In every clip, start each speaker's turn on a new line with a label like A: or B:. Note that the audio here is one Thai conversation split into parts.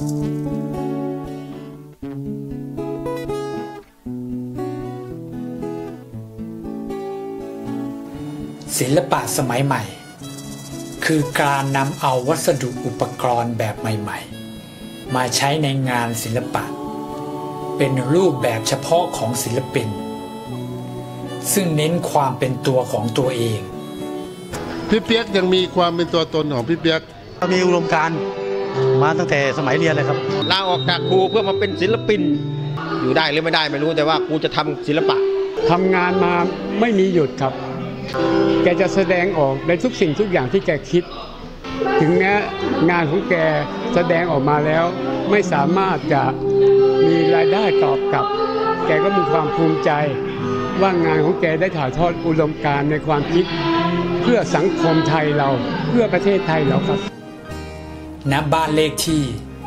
A: ศิลปะสมัยใหม่คือการนำเอาวัสดุอุปกรณ์แบบใหม่ๆมาใช้ในงานศิลปะเป็นรูปแบบเฉพาะของศิลปินซึ่งเน้นความเป็นตัวของตัวเอง
B: พี่เปียกยังมีความเป็นตัวตนของพี่เปียก
C: มีอุดมการณ์มาตั้งแต่สมัยเรียนเลยครับ
D: ลาออกจากครูเพื่อมาเป็นศิลปินอยู่ได้หรือไม่ได้ไม่รู้แต่ว่าครูจะทำศิลปะ
E: ทำงานมาไม่มีหยุดครับแกจะแสดงออกในทุกสิ่งทุกอย่างที่แกคิดถึงแม้งานของแกแสดงออกมาแล้วไม่สามารถจะมีรายได้ตอบกลับแกก็มีความภูมิใจว่างานของแกได้ถ่ายทอดอุดมการณ์ในความคิดเพื่อสังคมไทยเราเพื่อประเทศไทยเราครับ
A: ณ บ้านเลขที่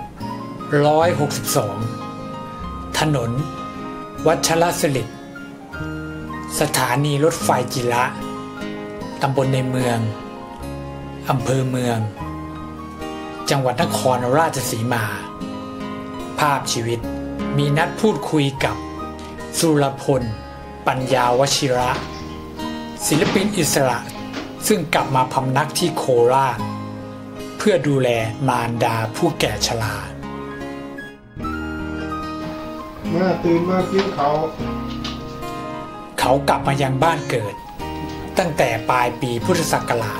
A: 162ถนนวัชรศิริสถานีรถไฟจิระตำบลในเมืองอำเภอเมืองจังหวัดนครราชสีมาภาพชีวิตมีนัดพูดคุยกับสุรพลปัญญาวชิระศิลปินอิสระซึ่งกลับมาพำนักที่โคราชเพื่อดูแลมารดาผู้แก่ชรา
B: เมื่อตื่นมากิน
A: เขากลับมายังบ้านเกิดตั้งแต่ปลายปีพุทธศักราช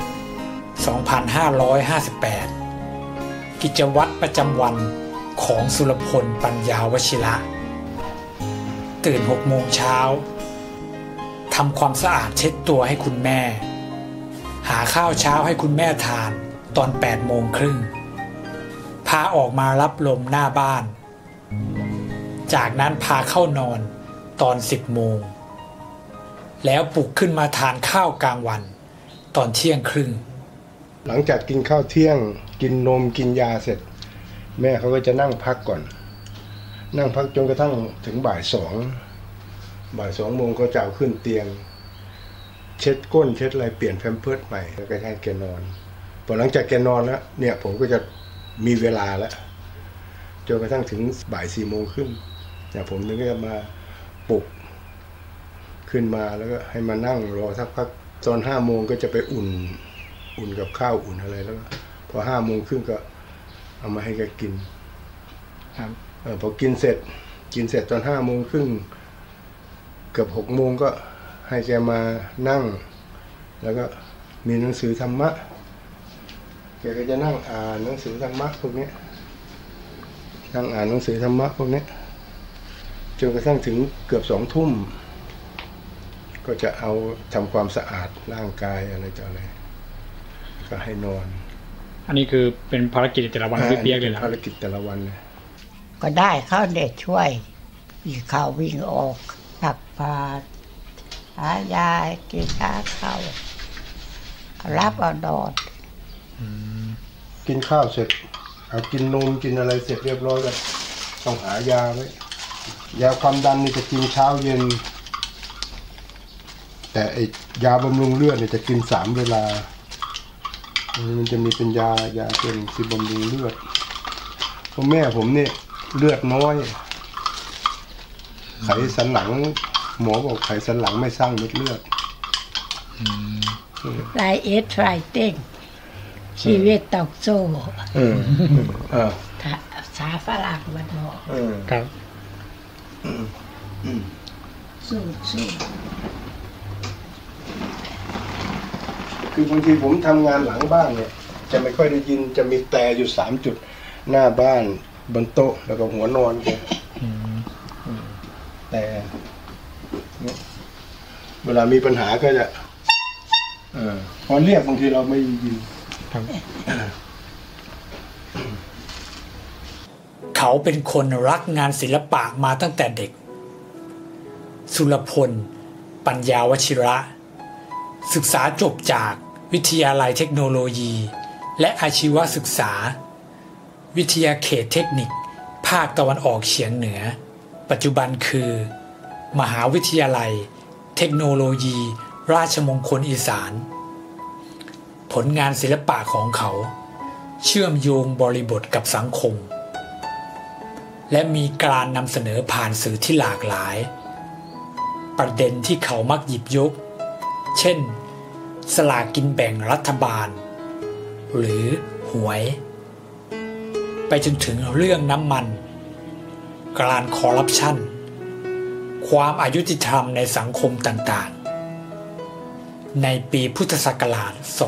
A: 2558 กิจวัตรประจำวันของสุรพลปัญญาวชิระตื่น 6 โมงเช้าทำความสะอาดเช็ดตัวให้คุณแม่หาข้าวเช้าให้คุณแม่ทานตอน 8 โมงครึ่งพาออกมารับลมหน้าบ้านจากนั้นพาเข้านอนตอน 10 โมงแล้วปลุกขึ้นมาทานข้าวกลางวันตอนเที่ยงครึ่ง
B: หลังจากกินข้าวเที่ยงกินนมกินยาเสร็จแม่เขาก็จะนั่งพักก่อนนั่งพักจนกระทั่งถึงบ่าย 2 โมงเขาจะเอาขึ้นเตียงเช็ดก้นเช็ดอะไรเปลี่ยนแพมเพิร์สใหม่แล้วก็ให้แกนอนพอหลังจากแกนอนแล้วเนี่ยผมก็จะมีเวลาแล้วจนกระทั่งถึงบ่าย 4 โมงครึ่งเนี่ยผมถึงจะมาปลุกขึ้นมาแล้วก็ให้มานั่งรอสักพักตอน 5 โมงก็จะไปอุ่นกับข้าวอุ่นอะไรแล้วพอ 5 โมงครึ่งก็เอามาให้แกกินครับพอกินเสร็จตอน 5 โมงครึ่งเกือบ 6 โมงก็ให้แกมานั่งแล้วก็มีหนังสือธรรมะแกก็จะนั่งอ่านหนังสือธรรมะพวกนี้นั่งอ่านหนังสือธรรมะพวกนี้จนกระทั่งถึงเกือบ 2 ทุ่มก็จะเอาทำความสะอาดร่างกายอะไรต่ออะไรก็ให้นอน
A: อันนี้คือเป็นภารกิจแต่ละวันพี่เปียกเลยนะ
B: ภารกิจแต่ละวันเลย
F: ก็ได้เขาเด็กช่วยวิ่งเข้าวิ่งออกตักบาตรหายากินข้าวรับเอานอน
B: กินข้าวเสร็จเอากินนมกินอะไรเสร็จเรียบร้อยก็ต้องหายาไว้ยาความดันนี่จะกินเช้าเย็นแต่ไอ้ยาบำรุงเลือดเนี่ยจะกิน3 เวลามันจะมีเป็นยาเป็นที่บำรุงเลือดเพราะแม่ผมเนี่ยเลือดน้อยไขสันหลังหมอบอกไขสันหลังไม่สร้างเม็ดเลือด
F: ไลเอสไทรเต้งชีวิตตอกโซ่ภาษาฝรั่งมันบอก
A: ครับ
F: สู้
B: คือบางทีผมทำงานหลังบ้านเนี่ยจะไม่ค่อยได้ยินจะมีแต่อยู่3 จุดหน้าบ้านบนโต๊ะแล้วก็หัวนอนแต่เวลามีปัญหาก็จะพอเรียกบางทีเราไม่ยิน
A: เขาเป็นคนรักงานศิลปะมาตั้งแต่เด็กสุรพลปัญญาวชิระศึกษาจบจากวิทยาลัยเทคโนโลยีและอาชีวศึกษาวิทยาเขตเทคนิคภาคตะวันออกเฉียงเหนือปัจจุบันคือมหาวิทยาลัยเทคโนโลยีราชมงคลอีสานผลงานศิลปะของเขาเชื่อมโยงบริบทกับสังคมและมีการนำเสนอผ่านสื่อที่หลากหลายประเด็นที่เขามักหยิบยกเช่นสลากกินแบ่งรัฐบาลหรือหวยไปจนถึงเรื่องน้ำมันการคอร์รัปชันความอายุติธรรมในสังคมต่างๆในปีพุทธศักราช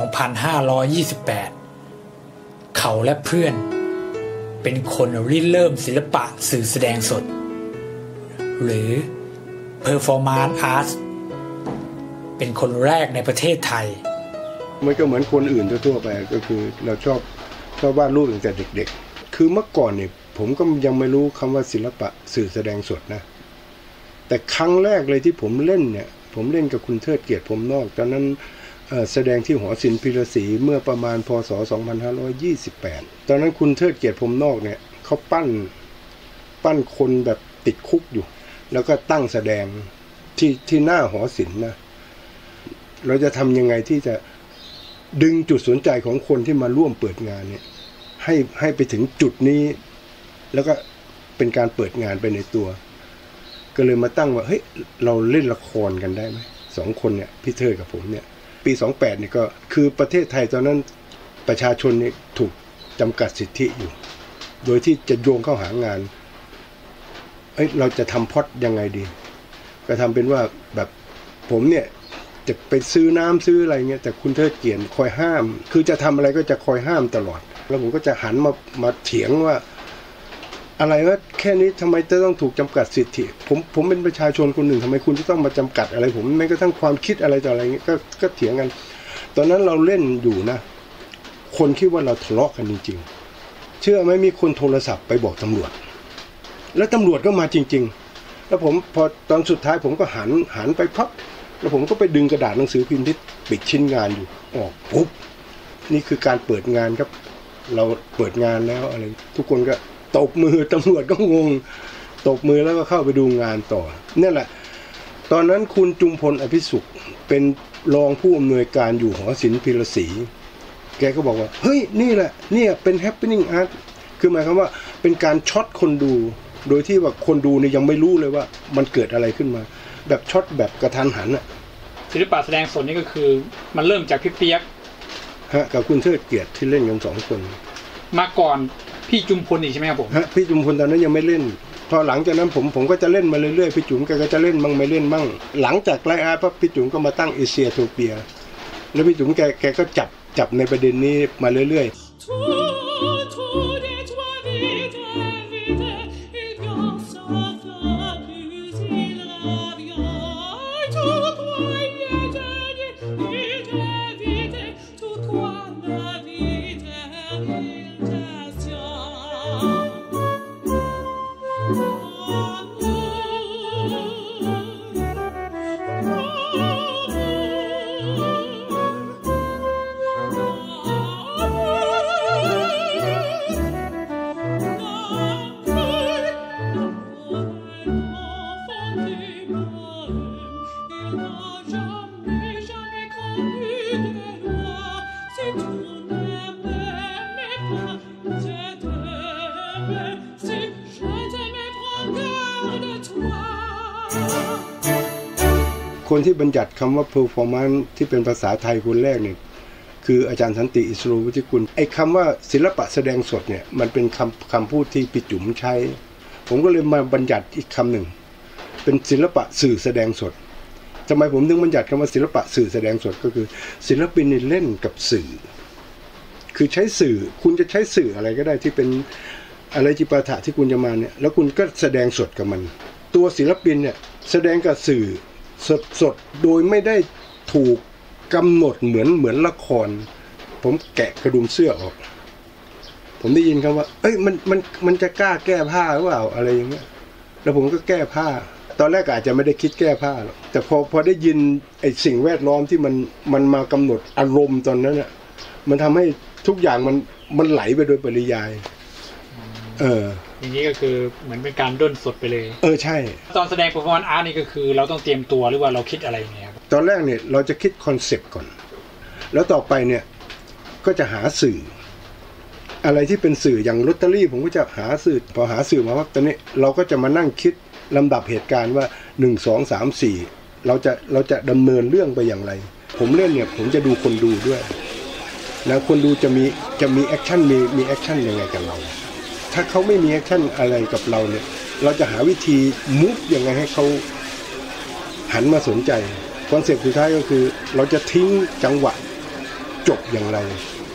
A: 2528 เขาและเพื่อนเป็นคนริเริ่มศิลปะสื่อแสดงสดหรือ Performance Arts เป็นคนแรกในประเทศไทย
B: มันก็เหมือนคนอื่นทั่วไปก็คือเราชอบวาดรูปตั้งแต่เด็กๆคือเมื่อก่อนเนี่ยผมก็ยังไม่รู้คำว่าศิลปะสื่อแสดงสดนะแต่ครั้งแรกเลยที่ผมเล่นเนี่ยผมเล่นกับคุณเทิดเกียรติพรหมนอกตอนนั้นแสดงที่หอศิลป์พิรศรีเมื่อประมาณพ.ศ. 2528ตอนนั้นคุณเทิดเกียรติพรหมนอกเนี่ยเขาปั้นคนแบบติดคุกอยู่แล้วก็ตั้งแสดงที่หน้าหอศิลป์นะเราจะทำยังไงที่จะดึงจุดสนใจของคนที่มาร่วมเปิดงานเนี่ยให้ไปถึงจุดนี้แล้วก็เป็นการเปิดงานไปในตัวก็เลยมาตั้งว่าเฮ้ยเราเล่นละครกันได้ไหม2 คนเนี่ยพี่เทิดกับผมเนี่ยปี28เนี่ยก็คือประเทศไทยตอนนั้นประชาชนเนี่ยถูกจำกัดสิทธิอยู่โดยที่จะโยงเข้าหางานเราจะทำพล็อตยังไงดีก็ทำเป็นว่าแบบผมเนี่ยจะไปซื้อน้ำซื้ออะไรเงี้ยแต่คุณเทิดเกียรติคอยห้ามคือจะทำอะไรก็จะคอยห้ามตลอดแล้วผมก็จะหันมาเถียงว่าอะไรว่าแค่นี้ทำไมจะต้องถูกจำกัดสิทธิผมเป็นประชาชนคนหนึ่งทำไมคุณจะต้องมาจำกัดอะไรผมแม้กระทั่งความคิดอะไรต่ออะไรเงี้ยก็เถียงกันตอนนั้นเราเล่นอยู่นะคนคิดว่าเราทะเลาะกันจริงๆเชื่อไหมมีคนโทรศัพท์ไปบอกตำรวจแล้วตำรวจก็มาจริงๆแล้วผมพอตอนสุดท้ายผมก็หันไปพับแล้วผมก็ไปดึงกระดาษหนังสือพิมพ์ที่ปิดชิ้นงานอยู่ออกปุ๊บนี่คือการเปิดงานครับเราเปิดงานแล้วอะไรทุกคนก็ตบมือตำรวจก็งงตบมือแล้วก็เข้าไปดูงานต่อนี่แหละตอนนั้นคุณจุมพลอภิสุขเป็นรองผู้อำนวยการอยู่หอศิลป์พิรศรีแกก็บอกว่าเฮ้ยนี่แหละเนี่ยเป็น happening art คือหมายความว่าเป็นการช็อตคนดูโดยที่ว่าคนดูเนี่ยยังไม่รู้เลยว่ามันเกิดอะไรขึ้นมาแบบช็อตแบบกระทันหันอะ
A: ศิลปะแสดงสดนี่ก็คือมันเริ่มจากพี่เปียก
B: กับคุณเทิดเกียรติที่เล่นกัน2 คน
A: มาก่อนพี่จุมพลอีกใช่ไหมครับผม
B: พี่จุมพลตอนนั้นยังไม่เล่นพอหลังจากนั้นผมก็จะเล่นมาเรื่อยๆพี่จุ๋มแกก็จะเล่นบ้างไม่เล่นบ้างหลังจากไลฟ์อาร์ตพี่จุ๋มก็มาตั้งเอเชียโทเปียแล้วพี่จุ๋มแกก็จับในประเด็นนี้มาเรื่อยๆคนที่บัญญัติคำว่า performance ที่เป็นภาษาไทยคนแรกเนี่ยคืออาจารย์สันติอิสโรวุฒิกุลไอ้คำว่าศิลปะแสดงสดเนี่ยมันเป็นคำพูดที่พี่จุ๋มใช้ผมก็เลยมาบัญญัติอีกคำหนึ่งเป็นศิลปะสื่อแสดงสดทำไมผมถึงบัญญัติคำว่าศิลปะสื่อแสดงสดก็คือศิลปินเล่นกับสื่อคือใช้สื่อคุณจะใช้สื่ออะไรก็ได้ที่เป็นอะไรจิปาถะที่คุณจะมาเนี่ยแล้วคุณก็แสดงสดกับมันตัวศิลปินเนี่ยแสดงกับสื่อสดโดยไม่ได้ถูกกำหนดเหมือนละครผมแกะกระดุมเสื้อออกผมได้ยินคำว่าเอ้ยมันจะกล้าแก้ผ้าหรือเปล่าอะไรอย่างเงี้ยแล้วผมก็แก้ผ้าตอนแรกอาจจะไม่ได้คิดแก้ผ้าหรอกแต่พอได้ยินไอ้สิ่งแวดล้อมที่มันมากำหนดอารมณ์ตอนนั้นน่ะมันทำให้ทุกอย่างมันไหลไปโดยปริยาย
A: อย่างนี้ก็คือเหมือนเป็นการด้นสดไปเลย
B: ใช่
A: ตอนแสดง performance art นี่ก็คือเราต้องเตรียมตัวหรือว่าเราคิดอะไรอย่างเงี้ย
B: ตอนแรกเนี่ยเราจะคิดคอนเซ็ปต์ก่อนแล้วต่อไปเนี่ยก็จะหาสื่ออะไรที่เป็นสื่ออย่างลอตเตอรี่ผมก็จะหาสื่อพอหาสื่อมาว่าตอนนี้เราก็จะมานั่งคิดลำดับเหตุการณ์ว่า1 2 3 4เราจะดำเนินเรื่องไปอย่างไรผมเล่นเนี่ยผมจะดูคนดูด้วยนะคนดูจะมีแอคชั่นมีแอคชั่นยังไงกับเราถ้าเขาไม่มีแอคชั่นอะไรกับเราเนี่ยเราจะหาวิธีมุฟยังไงให้เขาหันมาสนใจคอนเซ็ปต์สุดท้ายก็คือเราจะทิ้งจังหวะจบอย่างไร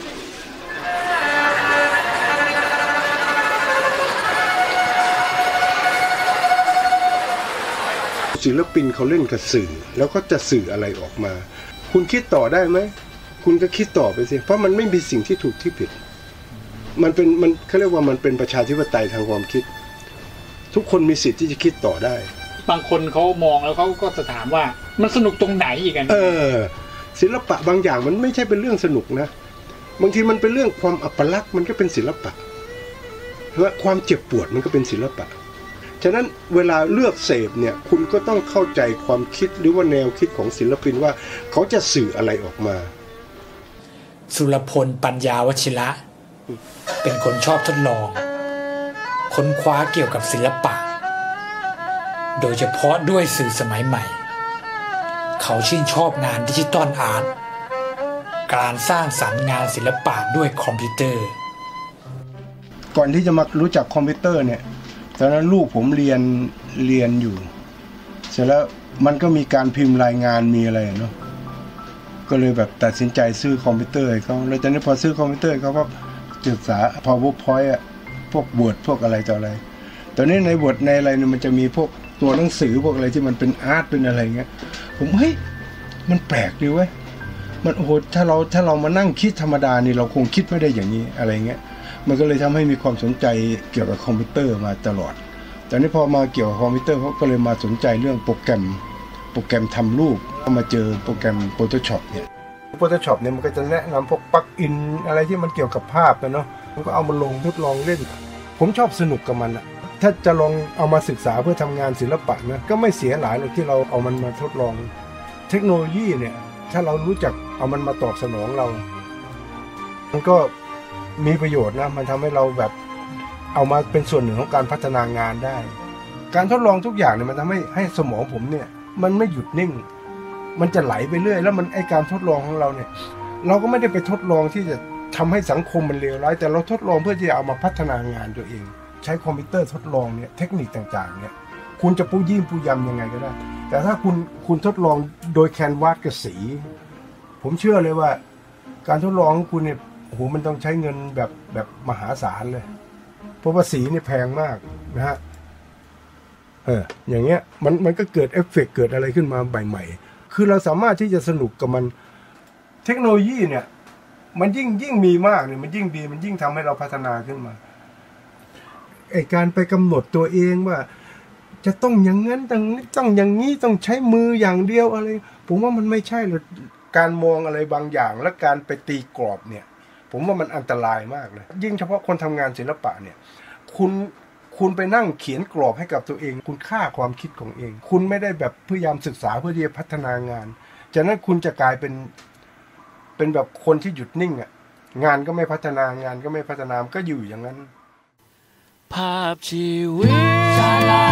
B: ศิลปินเขาเล่นกับสื่อแล้วก็จะสื่ออะไรออกมาคุณคิดต่อได้ไหมคุณก็คิดต่อไปสิเพราะมันไม่มีสิ่งที่ถูกที่ผิดมันเขาเรียกว่ามันเป็นประชาธิปไตยทางความคิดทุกคนมีสิทธิ์ที่จะคิดต่อได้
A: บางคนเขามองแล้วเขาก็จะถามว่ามันสนุกตรงไหนอีกกัน
B: ศิลปะบางอย่างมันไม่ใช่เป็นเรื่องสนุกนะบางทีมันเป็นเรื่องความอัปลักษณ์มันก็เป็นศิลปะและความเจ็บปวดมันก็เป็นศิลปะฉะนั้นเวลาเลือกเสพเนี่ยคุณก็ต้องเข้าใจความคิดหรือว่าแนวคิดของศิลปินว่าเขาจะสื่ออะไรออกมา
A: สุรพลปัญญาวชิระเป็นคนชอบทดลองค้นคว้าเกี่ยวกับศิลปะโดยเฉพาะด้วยสื่อสมัยใหม่เขาชื่นชอบงานดิจิตอลอาร์ตการสร้างสรรค์งานศิลปะด้วยคอมพิวเตอร์
B: ก่อนที่จะมารู้จักคอมพิวเตอร์เนี่ยตอนนั้นลูกผมเรียนอยู่เสร็จแล้วมันก็มีการพิมพ์รายงานมีอะไรเนาะก็เลยแบบตัดสินใจซื้อคอมพิวเตอร์ให้เขาแล้วตอนนี้พอซื้อคอมพิวเตอร์เขาก็ศึกษา PowerPoint อ่ะพวก Word พวกอะไรต่ออะไรตอนนี้ใน Word ในอะไรเนี่ยมันจะมีพวกตัวหนังสือพวกอะไรที่มันเป็นอาร์ตเป็นอะไรเงี้ยผมเฮ้ยมันแปลกดีเว้ยมันโอ้โหถ้าเรามานั่งคิดธรรมดานี่เราคงคิดไม่ได้อย่างนี้อะไรเงี้ยมันก็เลยทำให้มีความสนใจเกี่ยวกับคอมพิวเตอร์มาตลอดตอนนี้พอมาเกี่ยวกับคอมพิวเตอร์เขาก็เลยมาสนใจเรื่องโปรแกรมทำรูปก็มาเจอโปรแกรม Photoshop เนี่ย Photoshop เนี่ยมันก็จะแนะนำพวกปลั๊กอินอะไรที่มันเกี่ยวกับภาพนะเนาะมันก็เอามาลงทดลองเล่นผมชอบสนุกกับมันอะถ้าจะลองเอามาศึกษาเพื่อทำงานศิลปะนะก็ไม่เสียหลายเลยที่เราเอามันมาทดลองเทคโนโลยีเนี่ยถ้าเรารู้จักเอามันมาตอบสนองเรามันก็มีประโยชน์นะมันทำให้เราแบบเอามาเป็นส่วนหนึ่งของการพัฒนางานได้การทดลองทุกอย่างเนี่ยมันทำให้สมองผมเนี่ยมันไม่หยุดนิ่งมันจะไหลไปเรื่อยแล้วมันไอการทดลองของเราเนี่ยเราก็ไม่ได้ไปทดลองที่จะทำให้สังคมมันเลวร้ายแต่เราทดลองเพื่อที่จะเอามาพัฒนางานตัวเองใช้คอมพิวเตอร์ทดลองเนี่ยเทคนิคต่างๆเนี่ยคุณจะปู้ยิ้มปู้ยำยังไงก็ได้แต่ถ้าคุณทดลองโดยแคนวาสกับสีผมเชื่อเลยว่าการทดลองของคุณเนี่ยโอ้โหมันต้องใช้เงินแบบมหาศาลเลยเพราะว่าสีนี่แพงมากนะฮะอย่างเงี้ยมันก็เกิดเอฟเฟกต์เกิดอะไรขึ้นมาใหม่ๆคือเราสามารถที่จะสนุกกับมันเทคโนโลยีเนี่ยมันยิ่งมีมากเนี่ยมันยิ่งดีมันยิ่งทำให้เราพัฒนาขึ้นมาไอ้การไปกำหนดตัวเองว่าจะต้องอย่างนั้นต้องอย่างนี้ต้องใช้มืออย่างเดียวอะไรผมว่ามันไม่ใช่หรอกการมองอะไรบางอย่างและการไปตีกรอบเนี่ยผมว่ามันอันตรายมากเลยยิ่งเฉพาะคนทำงานศิลปะเนี่ยคุณไปนั่งเขียนกรอบให้กับตัวเองคุณฆ่าความคิดของเองคุณไม่ได้แบบพยายามศึกษาเพื่อที่จะพัฒนางานจากนั้นคุณจะกลายเป็นแบบคนที่หยุดนิ่งอ่ะงานก็ไม่พัฒนางานก็ไม่พัฒนาก็อยู่อย่างนั้นภาพชีวิต